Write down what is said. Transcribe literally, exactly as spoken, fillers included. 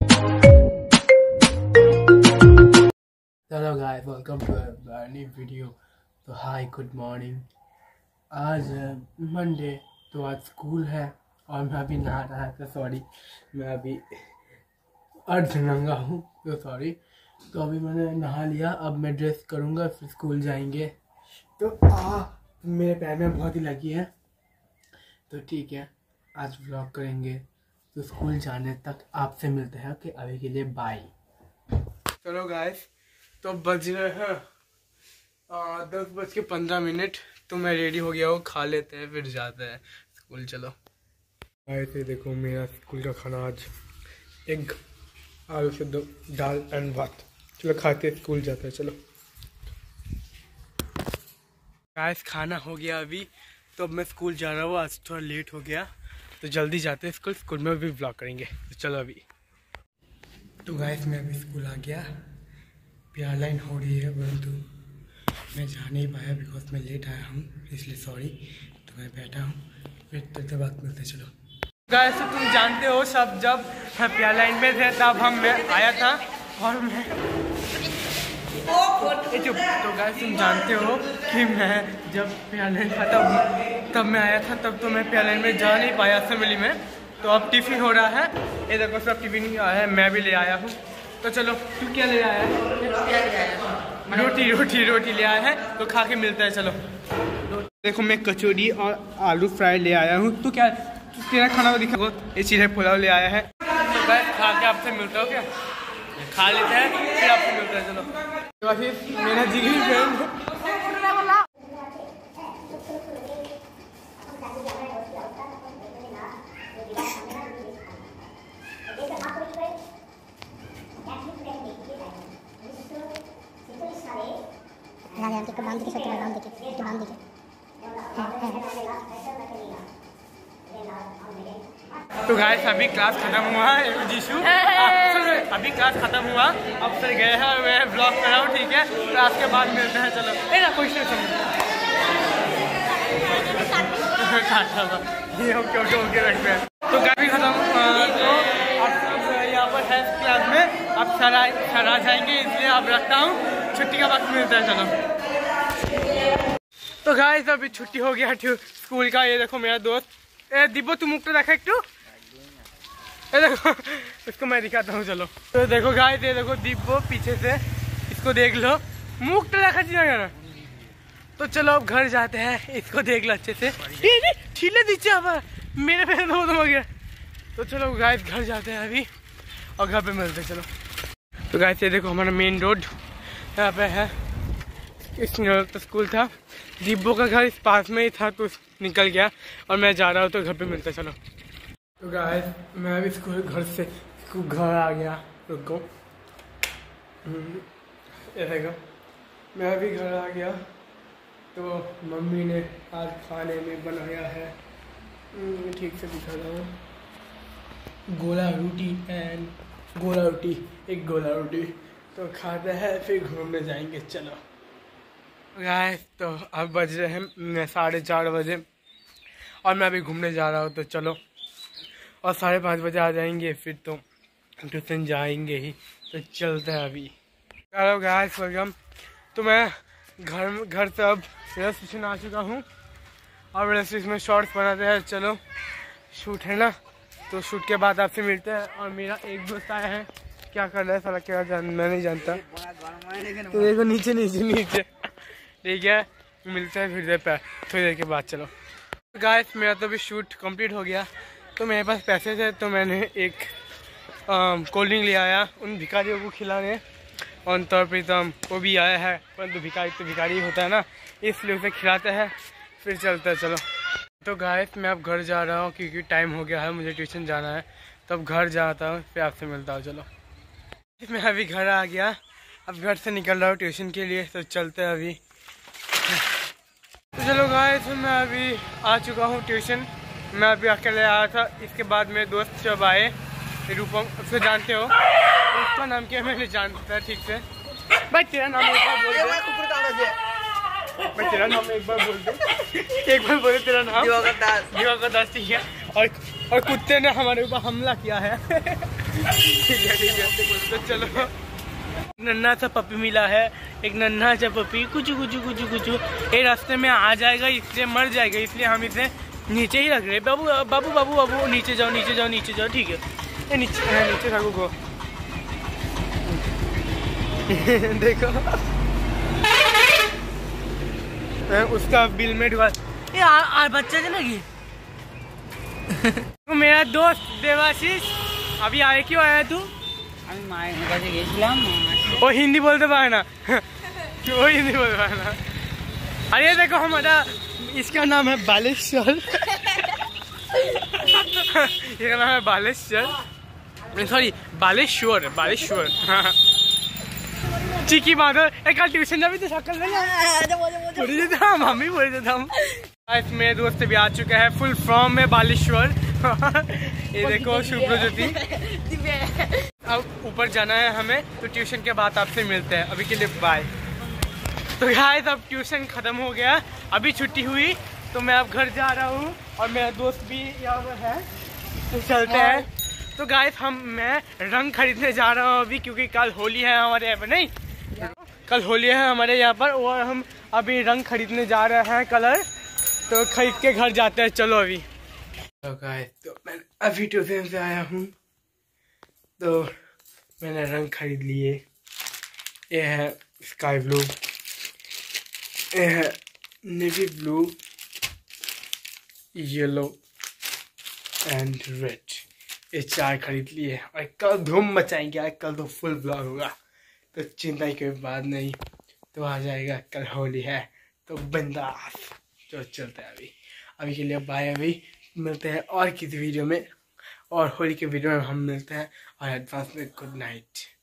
Hello guys, welcome to new video. तो hi, good morning. आज Monday, तो आज स्कूल है और मैं अभी नहा रहा था। सॉरी, मैं अभी अर्धनंगा हूँ, तो सॉरी। तो अभी मैंने नहा लिया, अब मैं ड्रेस करूँगा, फिर स्कूल जाएंगे। तो आ मेरे पैर में बहुत ही लगी है, तो ठीक है, आज व्लॉग करेंगे। तो स्कूल जाने तक आपसे मिलते हैं। कि अभी के लिए बाय। चलो गाइस, तो बज रहे हैं दस बज के पंद्रह मिनट। तो मैं रेडी हो गया हूँ, खा लेते हैं फिर जाते हैं स्कूल। चलो ऐसे देखो, मेरा स्कूल का खाना आज एग, आलू से दो दाल एंड भात। चलो खाते स्कूल जाते हैं। चलो गाइस, खाना हो गया अभी। तो अब मैं स्कूल जा रहा हूँ, आज थोड़ा लेट हो गया, तो जल्दी जाते हैं स्कूल। स्कूल में भी ब्लॉग करेंगे, तो चलो अभी। तो गाइस, मैं अभी स्कूल आ गया। प्यार लाइन हो रही है, परंतु मैं जा नहीं पाया बिकॉज मैं लेट आया हूँ, इसलिए सॉरी। तो मैं बैठा हूँ, फिर तक बात मिलते। चलो गाइस, तो तुम जानते हो सब, जब मैं प्यार लाइन में थे तब हम मैं आया था और मैं चुप। तो गाइस, तुम जानते हो कि मैं जब प्यार लाइन था तब तब मैं आया था, तब तो मैं प्यार लाइन में जा नहीं पाया असेंबली में। तो अब टिफिन हो रहा है, ये देखो सब टिफिन आया है, मैं भी ले आया हूँ। तो चलो, तू क्या ले आया है? रोटी रोटी रोटी ले आया है, तो खा के मिलता है। चलो देखो, मैं कचौड़ी और आलू फ्राई ले आया हूँ। तू क्या, तू तेरा खाना को दिखा, ये चीज़ पुलाव ले आया है। तो बस खा के आपसे मिलता हो क्या? खा लेते हैं, फिर आपसे मिलता है। चलो तो फिर मेरा जिगरी फ्रेंड बांध के सकते बांध के बांध के तो गाइस, अभी क्लास खत्म हुआ है। जीशु अभी क्लास खत्म हुआ, अब फिर गए हैं, मैं ब्लॉग कर रहा हूँ। ठीक है, क्लास के बाद मिलते हैं। चलो ए ना कोई समझ ये ओके ओके ओके रखते हैं। तो काफी खत्म, तो अब सब यहाँ पर है क्लास में। अब सर सर आ जाएंगे, इसलिए अब रखता हूँ। छुट्टी का वक्त मिलता है। चलो तो गाइस, अभी छुट्टी हो गया स्कूल का। ये देखो मेरा दोस्त, ए दिब्बो तू मुक्त रखा एक टू, ये देखो इसको मैं दिखाता हूँ। चलो तो देखो गाइस, ये देखो दिब्बो पीछे से, इसको देख लो, मुक्त रखा चाहिए। तो चलो अब घर जाते हैं, इसको देख लो अच्छे से। ठीले दीजिए, अब मेरे पे दो हो गया। तो चलो गाइस, घर जाते हैं अभी और घर पे मिलते हैं। चलो तो गाइस, ये देखो हमारा मेन रोड यहाँ पे है। इस तो स्कूल था, दिब्बो का घर इस पास में ही था, तो निकल गया और मैं जा रहा हूँ। तो घर पे मिलता। चलो तो गाइस, मैं अभी स्कूल घर से घर आ गया। रुको, ये देखो मैं अभी घर आ गया। तो मम्मी ने आज खाने में बनाया है, ठीक से दिखा रहा हूँ, गोला रोटी एंड गोला रोटी, एक गोला रोटी। तो खाते हैं, फिर घूमने जाएंगे। चलो गाइस, तो अब बज रहे हैं साढ़े चार बजे और मैं अभी घूमने जा रहा हूँ। तो चलो, और साढ़े पाँच बजे आ जाएंगे, फिर तो ट्यूशन जाएंगे ही। तो चलते हैं अभी। Hello guys, welcome. तो मैं घर घर से अब रेलवे स्टेशन आ चुका हूँ और रेलवे स्टेशन में शॉर्ट्स बनाते हैं। चलो शूट है ना, तो शूट के बाद आपसे मिलते हैं। और मेरा एक दोस्त आया है, क्या कर रहा है साला, क्या जान मैं नहीं जानता। तो देखो नीचे नीचे नीचे, ठीक है, मिलते हैं फिर देर पर थोड़ी देर के बाद। चलो गाइस, मेरा तो अभी शूट कंप्लीट हो गया। तो मेरे पास पैसे थे, तो मैंने एक कोल्ड ड्रिंक ले आया उन भिखारियों को खिलाने। और तौर पर तो वो भी आया है, परंतु भिखारी तो भिखारी होता है ना, इसलिए उसे खिलाते हैं, फिर चलते हैं। चलो तो गाइस, मैं अब घर जा रहा हूँ क्योंकि टाइम हो गया है, मुझे ट्यूशन जाना है। तो अब घर जाता हूँ, फिर आपसे मिलता हूँ। चलो मैं अभी घर आ गया, अब घर से निकल रहा हूँ ट्यूशन के लिए। तो चलते हैं अभी। तो चलो गाइस, मैं अभी आ चुका हूँ ट्यूशन। मैं अभी अकेले आया था, इसके बाद मेरे दोस्त जब आए, रूपम, उसको जानते हो, उसका नाम क्या मैं नहीं जानता ठीक से। भाई तेरा नाम एक बार बोल दे, भाई तेरा नाम एक बार बोल दे, एक बार बोले तेरा नाम। दिवाकर दास। दिवाकर दास, ठीक है। और और कुत्ते ने हमारे ऊपर हमला किया है। ठीक है ठीक है, तो चलो। नन्हा सा पपी मिला है, एक नन्हा सा पपी, कुछ कुछ कुछ कुछ ये रास्ते में आ जाएगा, इसलिए मर जाएगा, इसलिए हम इसे नीचे ही रख रहे हैं। बाबू बाबू बाबू बाबू नीचे जाओ नीचे जाओ नीचे जाओ, ठीक है ये नीचे है, नीचे रखो को। देखो उसका बिल में डुबा ये आ, आ, बच्चा के लगी। तो मेरा दोस्त देवाशीष अभी आए, क्यों आया तू? वो हिंदी बोलते पाए ना, वो हिंदी बोलते पाए ना। अरे देखो हमारा, इसका नाम है बालेश्वर। इसका नाम है बालेश्वर, सॉरी बालेश्वर बालेश्वर। चिकी बांधो एक ट्यूशन जा भी तो शक्ल नहीं था, मम्मी बोल देता हूँ। मेरे दोस्त भी आ चुका है फुल फॉर्म में बालेश्वर। ये देखो शुभ्रज्योति। अब ऊपर जाना है हमें, तो ट्यूशन के बाद आपसे मिलते हैं, अभी के लिए बाय। तो गाइस अब ट्यूशन खत्म हो गया, अभी छुट्टी हुई, तो मैं अब घर जा रहा हूँ और मेरा दोस्त भी यहाँ पर है, तो चलते हैं। तो गाइस हम मैं रंग खरीदने जा रहा हूँ अभी, क्योंकि कल होली है हमारे यहाँ पर, नहीं कल होली है हमारे यहाँ पर, और हम अभी रंग खरीदने जा रहे हैं कलर, तो खरीद के घर जाते हैं। चलो अभी। तो गाइस तो मैं अभी ट्यूशन से आया हूँ, तो मैंने रंग खरीद लिए। ये है स्काई ब्लू, ये है navy blue, yellow and red, ये चार खरीद लिए। और कल धूम मचाएंगे, कल तो फुल ब्लॉग होगा, तो चिंता की कोई बात नहीं, तो आ जाएगा। कल होली है तो बिंदास। तो चलते हैं अभी, अभी के लिए बाय। अभी मिलते हैं और किसी वीडियो में, और होली के वीडियो में हम मिलते हैं, और एडवांस में गुड नाइट।